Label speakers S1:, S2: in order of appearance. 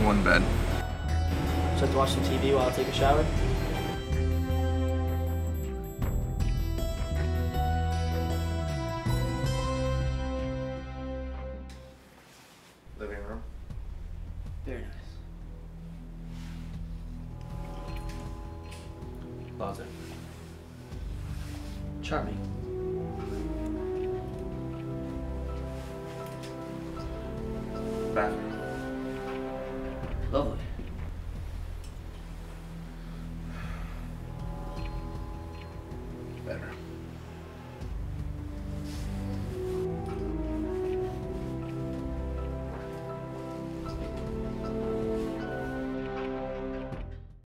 S1: one bed.
S2: Just have to watch some TV while I take a shower.
S1: Living room.
S2: Very nice.
S1: Closet.
S2: Charming.
S1: Bathroom.
S2: Lovely.
S1: Bedroom.